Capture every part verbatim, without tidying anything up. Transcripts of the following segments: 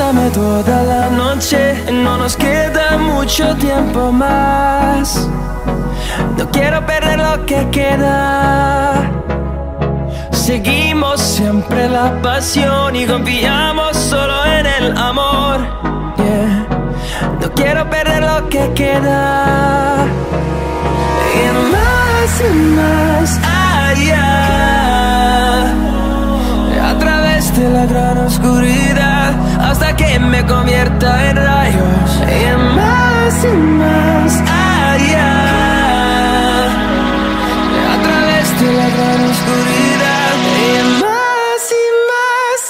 bésame toda la noche, no nos queda mucho tiempo más. No quiero perder lo que queda. Seguimos siempre la pasión y confiamos solo en el amor. Yeah. No quiero perder lo que queda. Y más y más allá, a través de la gran oscuridad, hasta que me convierta en rayos. Y más y más allá, a través de la gran oscuridad. Y más y más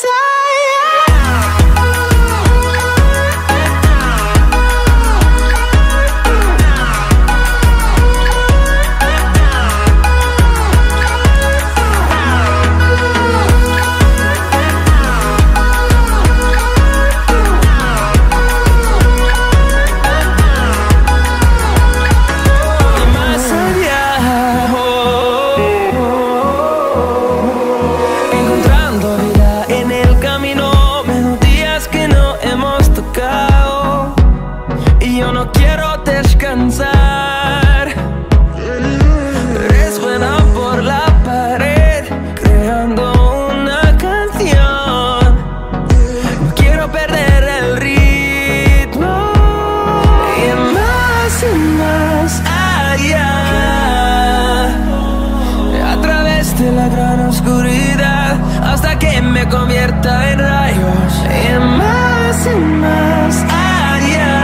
descansar. Resuena por la pared, creando una canción. No quiero perder el ritmo. Y más y más allá, a través de la gran oscuridad, hasta que me convierta en rayos. Y más y más allá,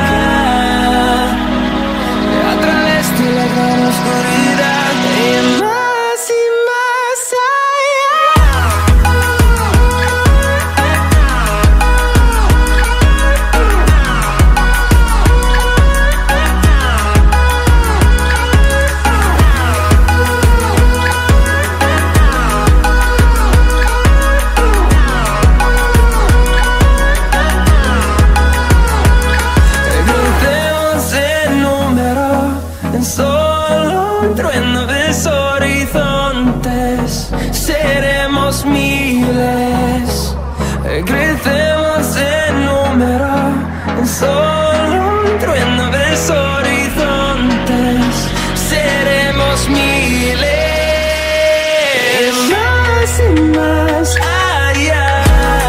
la gran oscuridad. Y más y más solo un trueno de horizontes. Seremos miles, crecemos en número. Solo un trueno de horizontes. Seremos miles. Más y más allá,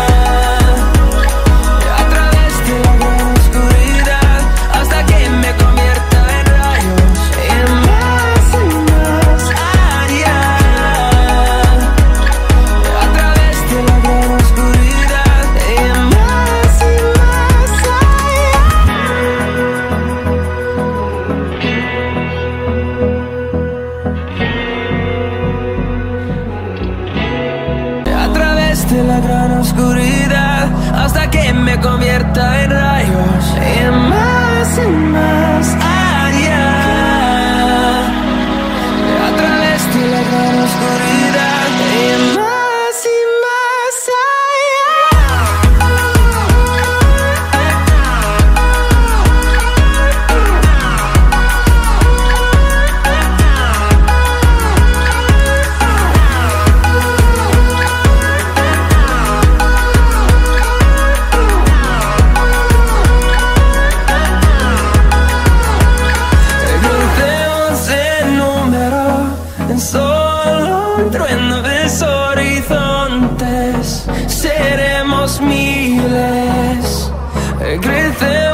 a través de la gran oscuridad, hasta que me convierta en rayos. De la gran oscuridad, hasta que me convierta en rayos. Y más y más allá, a través de la gran oscuridad. Y más y más solo un trueno de horizontes. Seremos miles, crecemos.